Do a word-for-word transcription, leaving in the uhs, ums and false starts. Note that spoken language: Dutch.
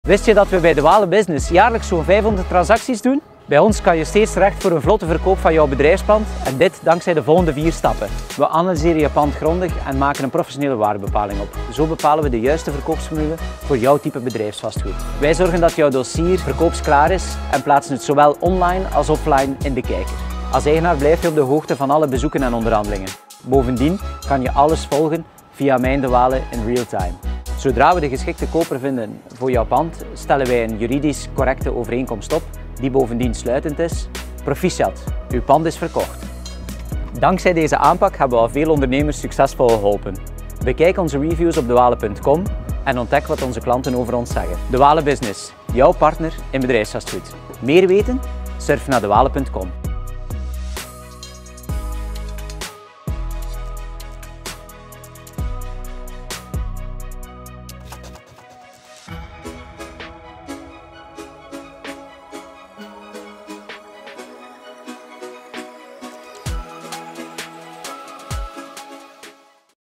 Wist je dat we bij de Wale Business jaarlijks zo'n vijfhonderd transacties doen? Bij ons kan je steeds terecht voor een vlotte verkoop van jouw bedrijfspand en dit dankzij de volgende vier stappen. We analyseren je pand grondig en maken een professionele waardebepaling op. Zo bepalen we de juiste verkoopsformule voor jouw type bedrijfsvastgoed. Wij zorgen dat jouw dossier verkoopsklaar is en plaatsen het zowel online als offline in de kijker. Als eigenaar blijf je op de hoogte van alle bezoeken en onderhandelingen. Bovendien kan je alles volgen via Mijn de Wale in real time. Zodra we de geschikte koper vinden voor jouw pand, stellen wij een juridisch correcte overeenkomst op, die bovendien sluitend is. Proficiat, uw pand is verkocht. Dankzij deze aanpak hebben we al veel ondernemers succesvol geholpen. Bekijk onze reviews op de wale punt com en ontdek wat onze klanten over ons zeggen. De Wale Business, jouw partner in bedrijfsvastgoed. Meer weten? Surf naar de wale punt com.